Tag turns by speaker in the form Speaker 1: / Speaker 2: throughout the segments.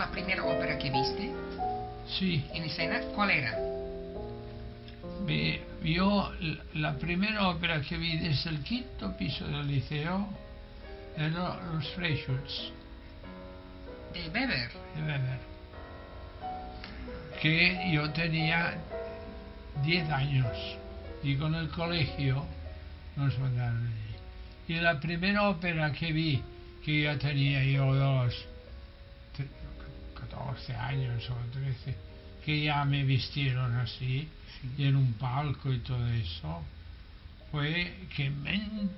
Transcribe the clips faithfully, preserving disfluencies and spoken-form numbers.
Speaker 1: la primera ópera que viste
Speaker 2: Sí,
Speaker 1: en escena? ¿Cuál era?
Speaker 2: vi- yo l- la primera ópera que vi desde el quinto piso del liceo era Los Freischütz
Speaker 1: De Weber.
Speaker 2: de Weber, que yo tenía diez años y con el colegio nos mandaron allí. Y la primera ópera que vi, que ya tenía yo dos, tre- catorce años o trece, que ya me vistieron así, y en un palco y todo eso, fue que me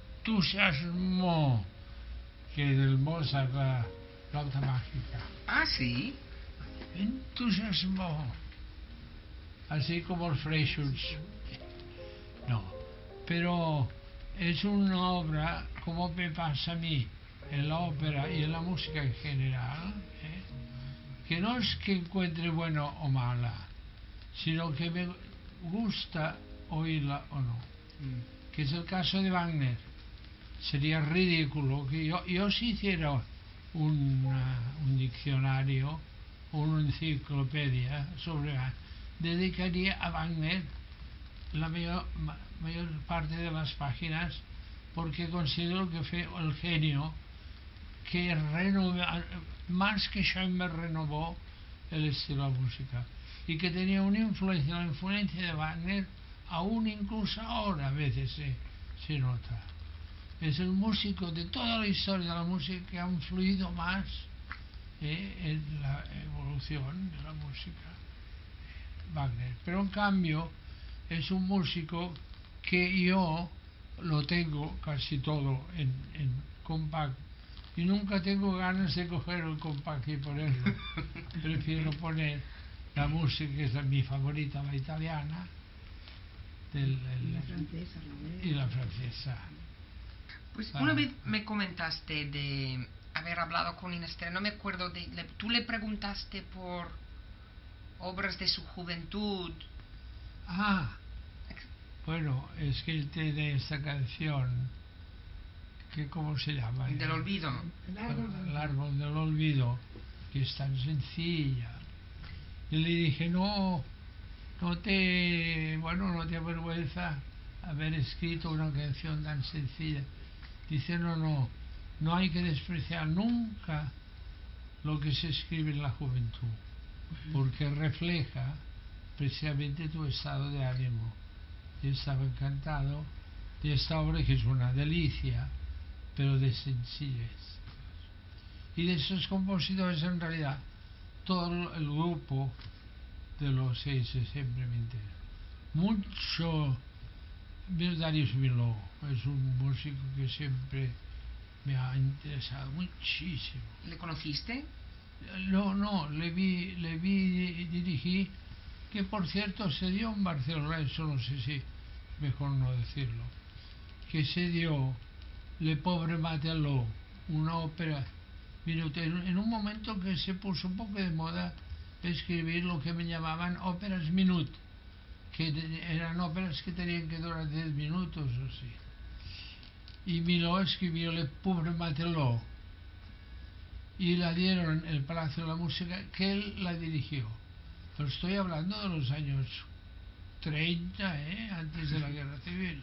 Speaker 2: entusiasmó que del Mozart la flauta mágica.
Speaker 1: Ah, sí.
Speaker 2: Me entusiasmó. Así como el Freischütz. No. Pero es una obra, como me pasa a mí, en la ópera y en la música en general, ¿eh? Que no es que encuentre buena o mala, sino que me gusta oírla o no.
Speaker 1: Mm.
Speaker 2: Que es el caso de Wagner. Sería ridículo que yo, yo si hiciera una- un diccionario o una enciclopedia sobre Wagner, dedicaría a Wagner la mayor, ma- mayor parte de las páginas, porque considero que fue el genio que renovó, más que Schoenberg renovó el estilo de la música, y que tenía una influencia, la influencia de Wagner aún incluso ahora a veces se, se nota. Es el músico de toda la historia de la música que ha influido más eh, en la evolución de la música, Wagner. Pero en cambio es un músico que yo lo tengo casi todo en, en compact, y nunca tengo ganas de coger el compact y ponerlo. Prefiero poner la música que es mi favorita, la italiana, del, el-
Speaker 3: Y la francesa, la
Speaker 2: y la francesa.
Speaker 1: Pues
Speaker 2: Ah.
Speaker 1: una vez me comentaste de haber hablado con Inés, no me acuerdo de... le- tú le preguntaste por obras de su juventud.
Speaker 2: Ah, bueno, es que él tiene esta canción, que ¿cómo se llama?
Speaker 1: Del olvido.
Speaker 3: El árbol del
Speaker 2: El árbol del olvido, que es tan sencilla. Y le dije, no, no te, bueno, no te avergüenza haber escrito una canción tan sencilla. Dice, no, no, no hay que despreciar nunca lo que se escribe en la juventud, porque refleja precisamente tu estado de ánimo. Yo estaba encantado de esta obra, que es una delicia, pero de sencillez. Y de esos compositores, en realidad, todo el grupo de los seis siempre me interesa. Mucho. Darius Milhaud es un músico que siempre me ha interesado muchísimo.
Speaker 1: ¿Le conociste?
Speaker 2: No, no, le vi, le vi y dirigí, que por cierto se dio en Barcelona, eso no sé si mejor no decirlo, que se dio Le Pauvre Matelot, una ópera, mire usted, en en un momento que se puso un poco de moda escribir lo que me llamaban óperas minut, que de- eran óperas que tenían que durar diez minutos o así. Y Milhaud escribió Le Pauvre Matelot, y la dieron en el Palacio de la Música, que él la dirigió. Pero estoy hablando de los años treinta, ¿eh? Antes de la Guerra Civil.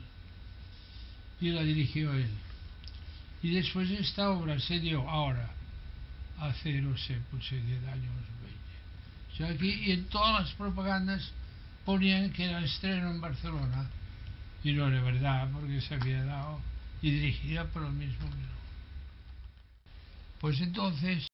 Speaker 2: Y la dirigió él. Y después esta obra se dio ahora, hace, no sé, pues diez años, veinte. O sea, aquí, y en todas las propagandas ponían que era estreno en Barcelona, y no era verdad, porque se había dado y dirigida por el mismo Milhaud. Pues entonces